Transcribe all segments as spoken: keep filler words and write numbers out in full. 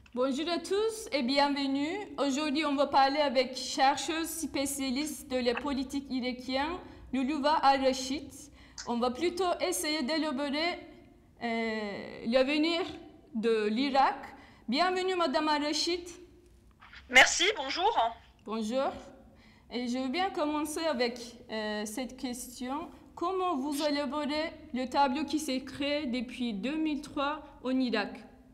Bonjour à tous et bienvenue. Aujourd'hui, on va parler avec chercheuse spécialiste de la politique irakienne, Luluva Al-Rashid. On va plutôt essayer d'élaborer euh, l'avenir de l'Irak. Bienvenue, Madame Al-Rashid. Merci, bonjour. Bonjour. Et je veux bien commencer avec euh, cette question. Comment vous élaborez le tableau qui s'est créé depuis deux mille trois en Irak?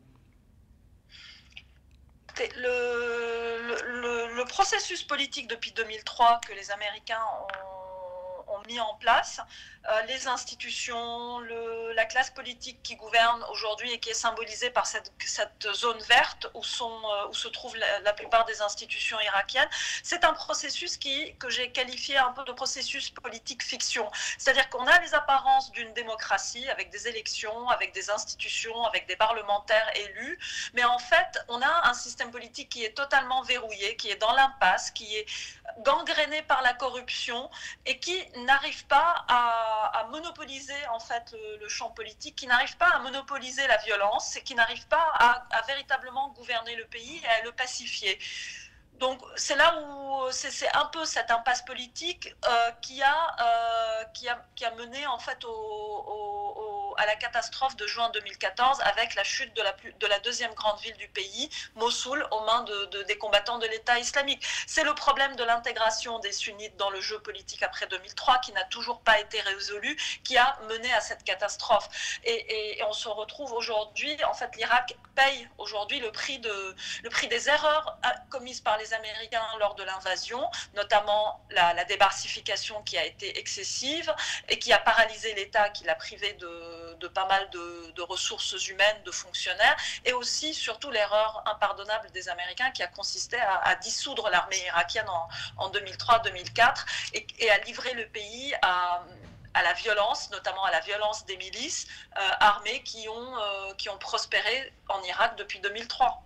Le, le, le processus politique depuis deux mille trois que les Américains ont, ont mis en place, euh, les institutions, le, la classe politique qui gouverne aujourd'hui et qui est symbolisée par cette, cette zone verte où, sont, euh, où se trouvent la, la plupart des institutions irakiennes, c'est un processus qui, que j'ai qualifié un peu de processus politique fiction. C'est-à-dire qu'on a les apparences d'une démocratie avec des élections, avec des institutions, avec des parlementaires élus, mais en fait, on a un système politique qui est totalement verrouillé, qui est dans l'impasse, qui est gangréné par la corruption et qui n'arrive pas à, à monopoliser en fait le, le champ politique, qui n'arrive pas à monopoliser la violence et qui n'arrive pas à, à véritablement gouverner le pays et à le pacifier. Donc c'est là où c'est un peu cette impasse politique euh, qui, a, euh, qui, a, qui a mené en fait au, au, au, à la catastrophe de juin deux mille quatorze avec la chute de la, de la deuxième grande ville du pays, Mossoul, aux mains de, de, des combattants de l'État islamique. C'est le problème de l'intégration des sunnites dans le jeu politique après deux mille trois qui n'a toujours pas été résolu, qui a mené à cette catastrophe. Et, et, et on se retrouve aujourd'hui, en fait l'Irak paye aujourd'hui le prix de, le prix des erreurs commises par les Américains lors de l'invasion, notamment la, la débarcification qui a été excessive et qui a paralysé l'État, qui l'a privé de, de pas mal de, de ressources humaines, de fonctionnaires, et aussi surtout l'erreur impardonnable des Américains qui a consisté à, à dissoudre l'armée irakienne en, en deux mille trois deux mille quatre et, et à livrer le pays à à la violence, notamment à la violence des milices euh, armées qui ont, euh, qui ont prospéré en Irak depuis deux mille trois.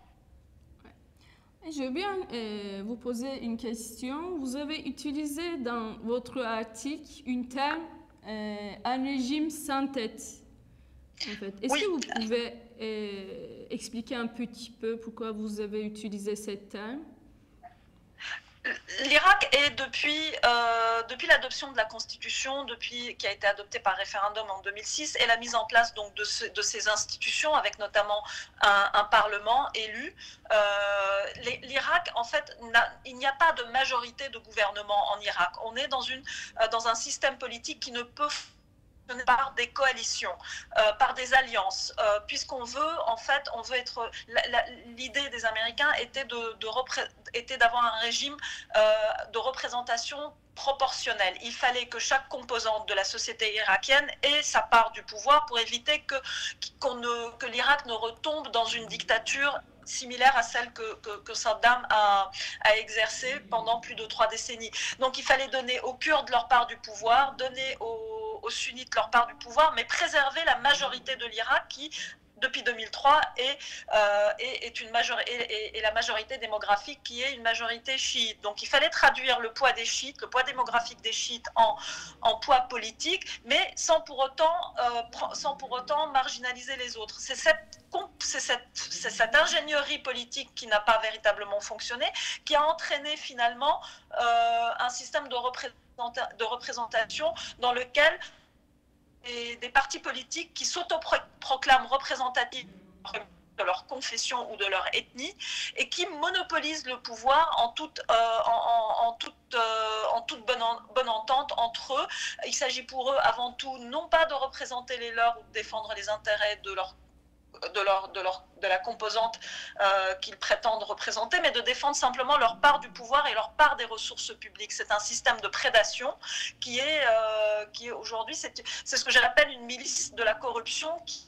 Je veux bien euh, vous poser une question. Vous avez utilisé dans votre article une terme, euh, un régime sans tête. En fait. Est-ce Oui. que vous pouvez euh, expliquer un petit peu pourquoi vous avez utilisé cette terme? L'Irak est depuis, euh, depuis l'adoption de la Constitution, depuis, qui a été adoptée par référendum en deux mille six, et la mise en place donc, de, ce, de ces institutions, avec notamment un, un Parlement élu, euh, l'Irak, en fait, il n'y a pas de majorité de gouvernement en Irak. On est dans, une, dans un système politique qui ne peut par des coalitions, euh, par des alliances, euh, puisqu'on veut, en fait, on veut être. L'idée des Américains était de, de était d'avoir un régime euh, de représentation proportionnelle. Il fallait que chaque composante de la société irakienne ait sa part du pouvoir pour éviter que, qu'on ne, que l'Irak ne retombe dans une dictature similaire à celle que, que, que Saddam a, a exercée pendant plus de trois décennies. Donc il fallait donner aux Kurdes leur part du pouvoir, donner aux, aux sunnites leur part du pouvoir, mais préserver la majorité de l'Irak qui, depuis deux mille trois, est, euh, est, est une majorité, est, est la majorité démographique qui est une majorité chiite. Donc il fallait traduire le poids des chiites, le poids démographique des chiites en, en poids politique, mais sans pour autant, euh, sans pour autant marginaliser les autres. C'est cette c'est cette, cette ingénierie politique qui n'a pas véritablement fonctionné, qui a entraîné finalement euh, un système de, représenta de représentation dans lequel des, des partis politiques qui s'autoproclament représentatifs de leur confession ou de leur ethnie et qui monopolisent le pouvoir en toute, euh, en, en, en toute, euh, en toute bonne, en, bonne entente entre eux. Il s'agit pour eux avant tout non pas de représenter les leurs ou de défendre les intérêts de leur De, leur, de, leur, de la composante euh, qu'ils prétendent représenter, mais de défendre simplement leur part du pouvoir et leur part des ressources publiques. C'est un système de prédation qui est, euh, qui est aujourd'hui, c'est ce que j'appelle une milice de la corruption qui,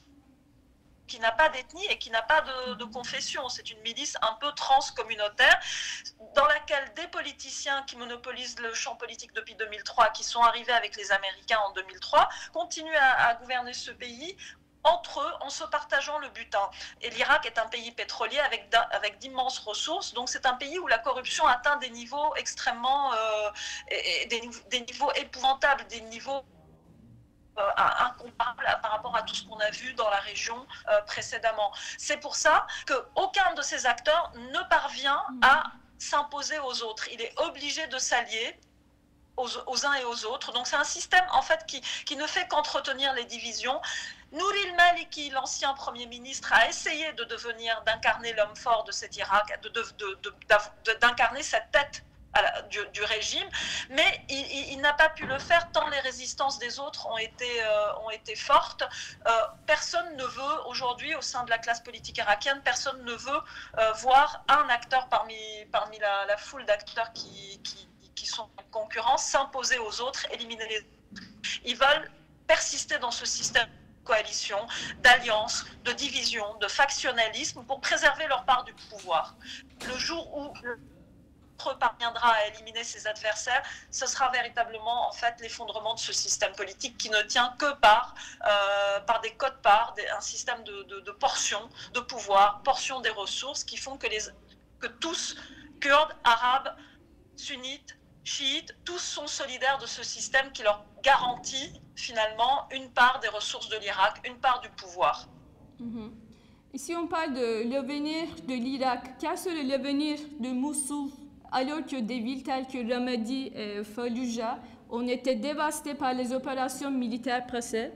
qui n'a pas d'ethnie et qui n'a pas de, de confession. C'est une milice un peu transcommunautaire dans laquelle des politiciens qui monopolisent le champ politique depuis deux mille trois, qui sont arrivés avec les Américains en deux mille trois, continuent à, à gouverner ce pays entre eux en se partageant le butin. Et l'Irak est un pays pétrolier avec, avec d'immenses ressources, donc c'est un pays où la corruption atteint des niveaux extrêmement, euh, et, et des, des niveaux épouvantables, des niveaux euh, incomparable par rapport à tout ce qu'on a vu dans la région euh, précédemment. C'est pour ça qu'aucun de ces acteurs ne parvient à s'imposer aux autres. Il est obligé de s'allier Aux, aux uns et aux autres. Donc c'est un système en fait qui, qui ne fait qu'entretenir les divisions. Nouri al-Maliki, l'ancien Premier ministre, a essayé de devenir, d'incarner l'homme fort de cet Irak, de, de, de, de, d'incarner cette tête à la, du, du régime, mais il, il, il n'a pas pu le faire tant les résistances des autres ont été, euh, ont été fortes. Euh, personne ne veut aujourd'hui, au sein de la classe politique irakienne, personne ne veut euh, voir un acteur parmi, parmi la, la foule d'acteurs qui, qui qui sont en concurrence, s'imposer aux autres, éliminer les autres. Ils veulent persister dans ce système de coalition, d'alliance, de division, de factionnalisme pour préserver leur part du pouvoir. Le jour où l'autre parviendra à éliminer ses adversaires, ce sera véritablement en fait l'effondrement de ce système politique qui ne tient que par, euh, par des quotes-parts, un système de, de, de portions de pouvoir, portions des ressources qui font que, les, que tous, Kurdes, Arabes, Sunnites, chiites, tous sont solidaires de ce système qui leur garantit finalement une part des ressources de l'Irak, une part du pouvoir. Mm-hmm. Et si on parle de l'avenir de l'Irak, quel serait l'avenir de Mossoul alors que des villes telles que Ramadi et Fallujah ont été dévastées par les opérations militaires précédentes?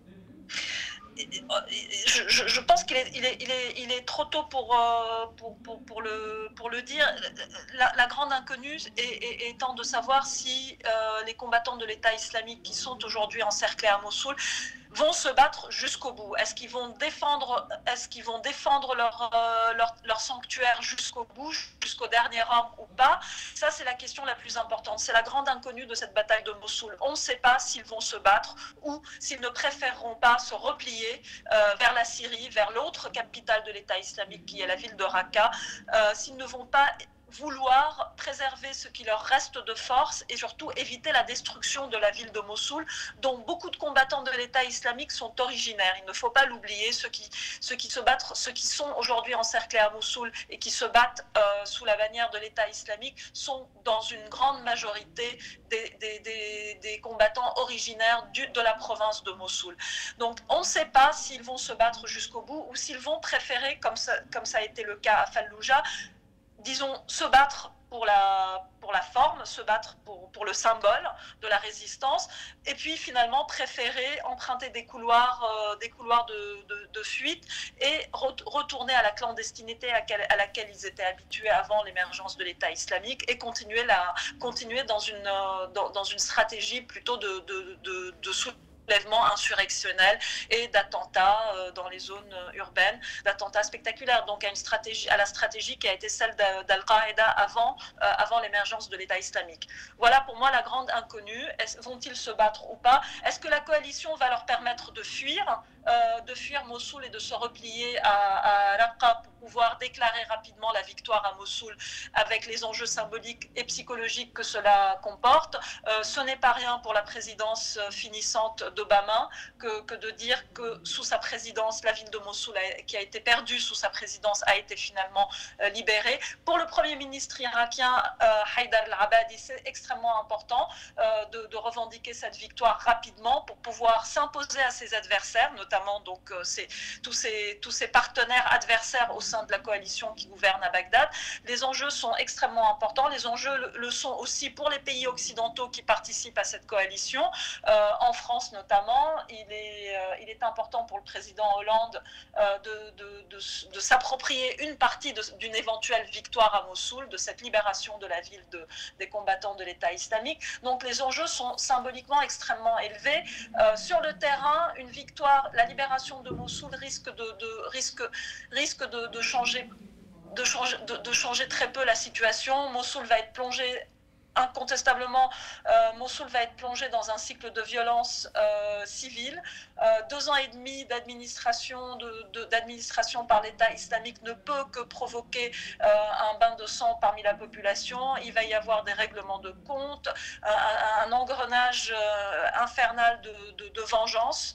Je, je, je pense qu'il est, il est, il est, il est trop tôt pour, euh, pour, pour, pour, le, pour le dire. La, la grande inconnue est, est, étant de savoir si euh, les combattants de l'État islamique qui sont aujourd'hui encerclés à Mossoul vont se battre jusqu'au bout. Est-ce qu'ils vont défendre, est-ce qu'ils vont défendre leur, euh, leur, leur sanctuaire jusqu'au bout, jusqu'au dernier homme ou pas? Ça, c'est la question la plus importante. C'est la grande inconnue de cette bataille de Mossoul. On ne sait pas s'ils vont se battre ou s'ils ne préféreront pas se replier euh, vers la Syrie, vers l'autre capitale de l'État islamique qui est la ville de Raqqa, euh, s'ils ne vont pas vouloir préserver ce qui leur reste de force et surtout éviter la destruction de la ville de Mossoul, dont beaucoup de combattants de l'État islamique sont originaires. Il ne faut pas l'oublier, ceux qui, ceux qui se battent, ceux qui sont aujourd'hui encerclés à Mossoul et qui se battent euh, sous la bannière de l'État islamique sont dans une grande majorité des, des, des, des combattants originaires du, de la province de Mossoul. Donc on ne sait pas s'ils vont se battre jusqu'au bout ou s'ils vont préférer, comme ça, comme ça a été le cas à Fallujah, disons, se battre pour la, pour la forme, se battre pour, pour le symbole de la résistance, et puis finalement préférer emprunter des couloirs, euh, des couloirs de, de, de fuite et re retourner à la clandestinité à, quel, à laquelle ils étaient habitués avant l'émergence de l'État islamique et continuer, la, continuer dans, une, euh, dans, dans une stratégie plutôt de, de, de, de soulèvement insurrectionnel et d'attentats euh, dans les zones urbaines, d'attentats spectaculaires, donc à, une stratégie, à la stratégie qui a été celle d'Al-Qaïda avant, euh, avant l'émergence de l'État islamique. Voilà pour moi la grande inconnue. Vont-ils se battre ou pas? Est-ce que la coalition va leur permettre de fuir, euh, de fuir Mossoul et de se replier à, à Raqqa pour pouvoir déclarer rapidement la victoire à Mossoul avec les enjeux symboliques et psychologiques que cela comporte? Euh, ce n'est pas rien pour la présidence finissante d'Obama que, que de dire que sous sa présidence, la ville de Mossoul a, qui a été perdue sous sa présidence a été finalement euh, libérée. Pour le Premier ministre irakien euh, Haïdar al-Abadi, c'est extrêmement important euh, de, de revendiquer cette victoire rapidement pour pouvoir s'imposer à ses adversaires, notamment donc, euh, ses, tous, ses, tous ses partenaires adversaires au sein de la coalition qui gouverne à Bagdad. Les enjeux sont extrêmement importants. Les enjeux le, le sont aussi pour les pays occidentaux qui participent à cette coalition. Euh, en France notamment, il est, euh, il est important pour le président Hollande euh, de, de, de, de s'approprier une partie d'une éventuelle victoire à Mossoul, de cette libération de la ville de, des combattants de l'État islamique. Donc les enjeux sont symboliquement extrêmement élevés. Euh, sur le terrain, une victoire, la libération de Mossoul risque de, de, risque, risque de, de, changer, de, changer, de, de changer très peu la situation. Mossoul va être plongé incontestablement, euh, Mossoul va être plongé dans un cycle de violence euh, civile. Euh, deux ans et demi d'administration de, de, d'administration par l'État islamique ne peut que provoquer euh, un bain de sang parmi la population. Il va y avoir des règlements de compte, un, un engrenage euh, infernal de, de, de vengeance.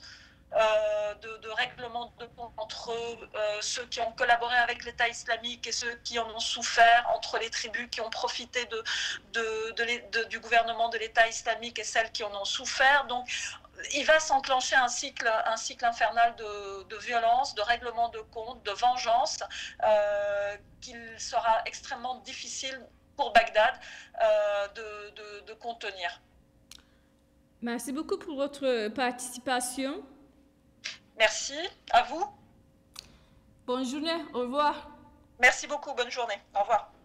Euh, de, de règlement de compte entre euh, ceux qui ont collaboré avec l'État islamique et ceux qui en ont souffert, entre les tribus qui ont profité de, de, de, de, du gouvernement de l'État islamique et celles qui en ont souffert. Donc il va s'enclencher un cycle, un cycle infernal de, de violence, de règlement de comptes, de vengeance, euh, qu'il sera extrêmement difficile pour Bagdad euh, de, de, de contenir. Merci beaucoup pour votre participation. Merci, à vous. Bonne journée, au revoir. Merci beaucoup, bonne journée, au revoir.